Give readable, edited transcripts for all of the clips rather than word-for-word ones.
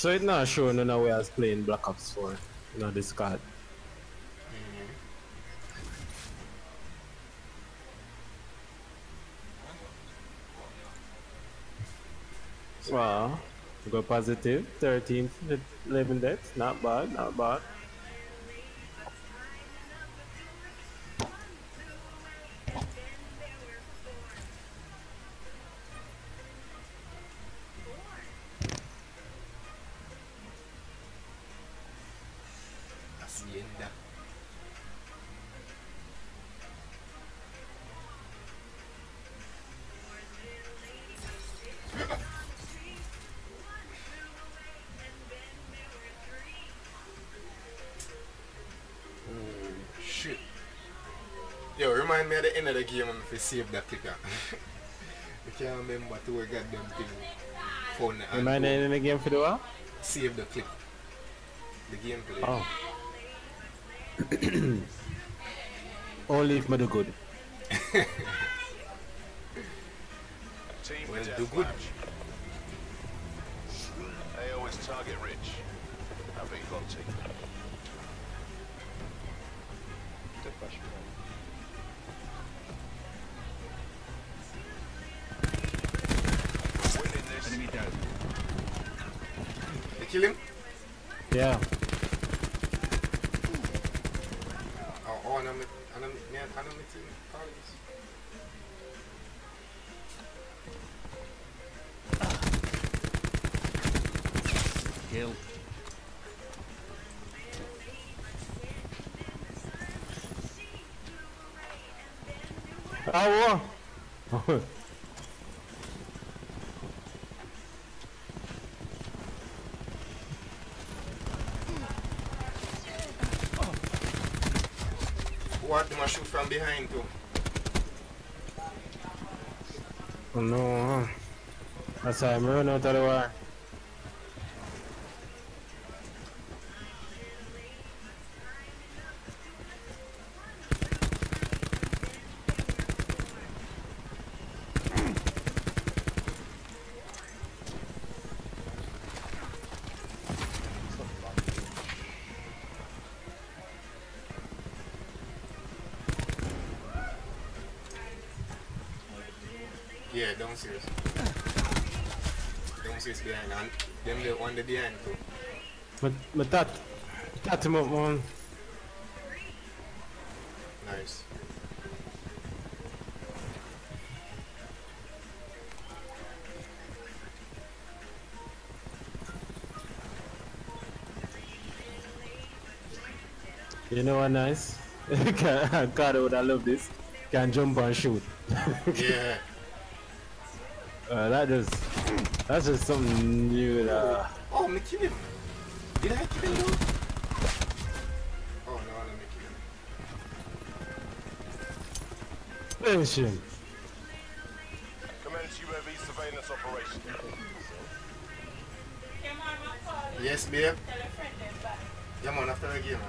So it's not showing no way I was playing Black Ops 4. You know, this card. Wow. Go positive. 13, 11 deaths. Not bad, not bad. Hacienda. Shit. Yo, remind me at the end of the game if you save that clicker. I can't remember to a goddamn thing. Phone and Remind me in the game for the what? save the clip. The gameplay. Oh. Only if me do good. Well, do good. They always target rich. I bet you got to. Winning this. Enemy down. You kill him? Yeah. Oh, and I'm Kill. Ah, wow. what do I shoot from behind too? Oh no. That's why I'm running out of the war. Yeah, downstairs. Downstairs behind and them the one the behind too. But that him up, man. Nice. You know what nice? God would I love this. Can jump and shoot. Yeah. That's just something new. Oh, me kill him. Did I kill him though? Oh no, let me kill him. Finish him. Commence UAV surveillance operation. Yes, babe. Yeah, man, after the game, man.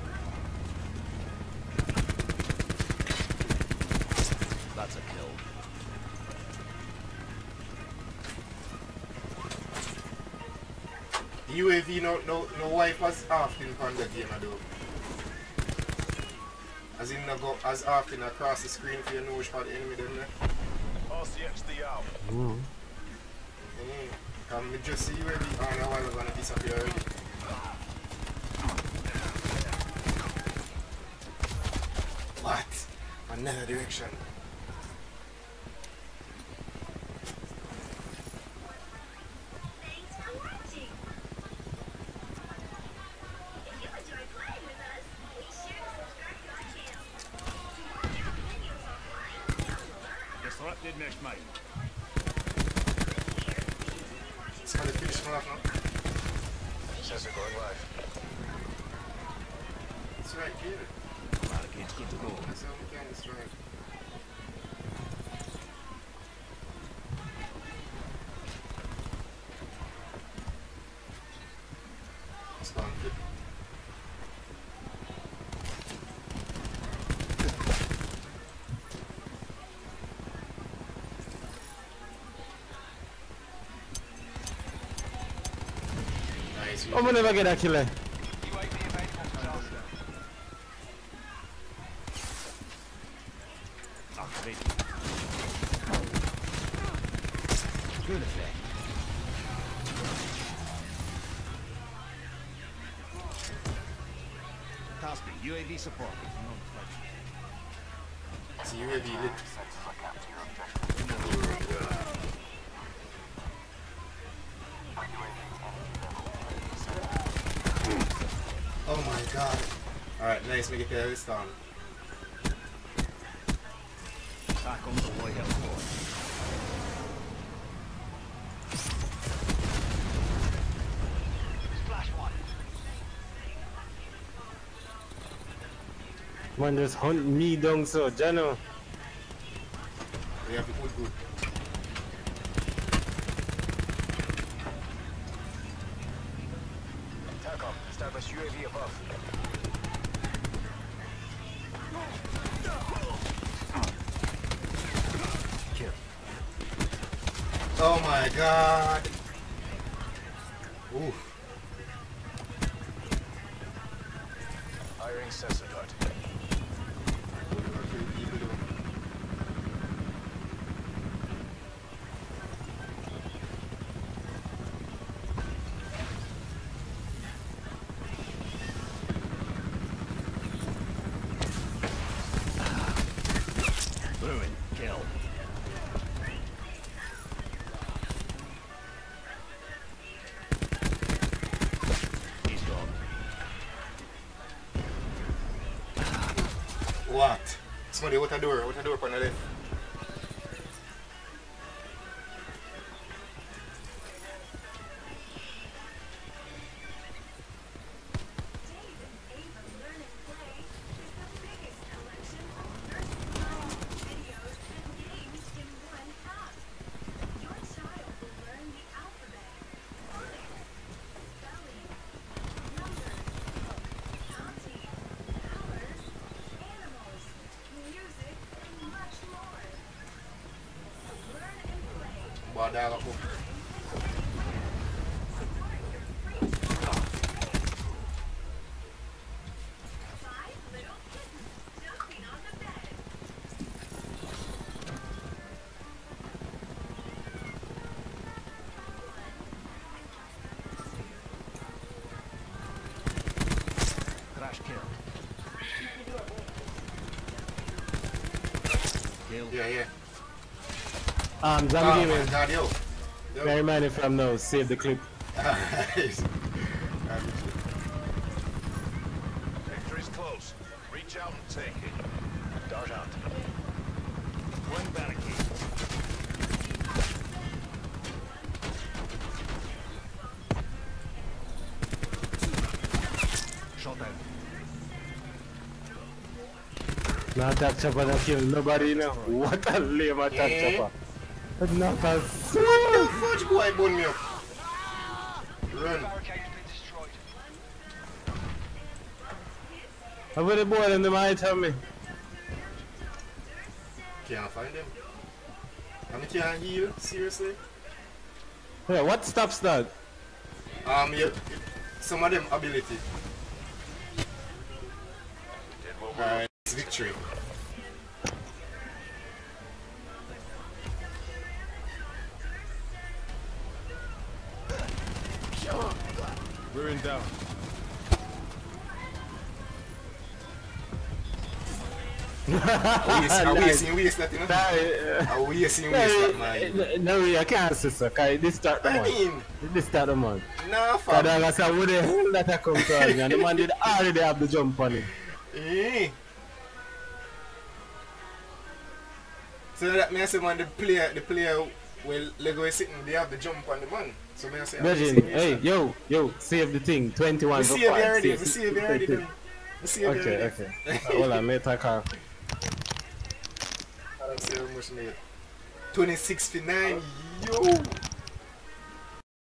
That's a kill. UAV no wipe as often on the game, I do. As in no go as often across the screen for you know which part the enemy them there. RCXD out. Can we just see UAV on a while we're gonna disappear already. What? Another direction. Disrupted mesh mate. It's gonna finish him off now. Sensor going live. It's right here. Barricade's good to go. That's how we can destroy it. It's gone. I'm gonna never get a killer. Activate. Good effect. Cosby, UAV support. It's UAV lit. Oh my god. Alright, nice, make it there this time. Back on the White House floor. Man, just hunt me down so, Jano. We have to put good. TACOM, establish UAV above. Kill. Oh my god. Oof. Hiring sensor dart. Ruin. Kill. He's gone. What? Somebody, what a door on the left. Badala ko. Crash kill. Kill. Yeah. Zombie Oh my gaming. god, yo. Bear in mind if I'm now, save the clip. Nice. Victory's close. Reach out and take it. Dart out. One barricade. Shot down. Now attack chopper don't kill nobody, you know. What a lame attack chopper. But not a soul. Fudge boy bone me up. Run. How about the boy and the might tell me? Can't find them. I can't heal, seriously. Yeah, what stops that? Yeah, some of them ability. Did what we Alright, it's victory. We're in down. Are we seeing waste that, you know? Are we seeing waste that, man? No, I can't say so. Cause this start the I month. mean, This start the month. nah, Cause fam. I said, what the hell that I come to us, and the man did already have the jump on him. Eh. So that means say, man, the player well Lego is sitting, they have the jump on the man. So me I say, Imagine, hey, yo, save the thing. 21 we for see it 5. already, we see it already then. We see it already. Okay. Hold on, mate, I can't. I don't see how much made. 26 for 9, yo!